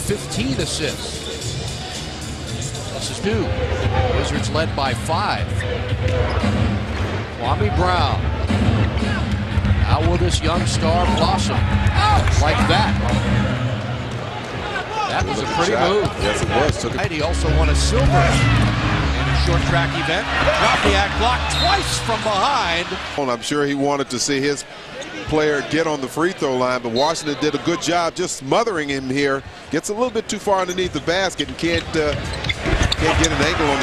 15 assists. This is 2. Wizards led by 5. Kwame Brown. How will this young star blossom? Like that. That was a pretty move. Yes, it was. He also won a silver in a short track event. Dropped the act block twice from behind. I'm sure he wanted to see his player get on the free throw line, but Washington did a good job just smothering him here. Gets a little bit too far underneath the basket and can't get an angle on